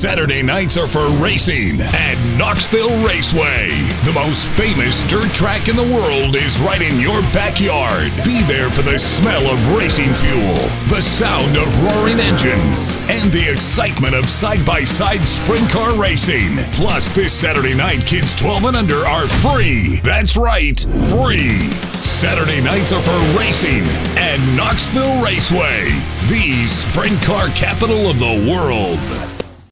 Saturday nights are for racing at Knoxville Raceway. The most famous dirt track in the world is right in your backyard. Be there for the smell of racing fuel, the sound of roaring engines, and the excitement of side-by-side sprint car racing. Plus, this Saturday night, kids 12 and under are free. That's right, free. Saturday nights are for racing at Knoxville Raceway, the sprint car capital of the world.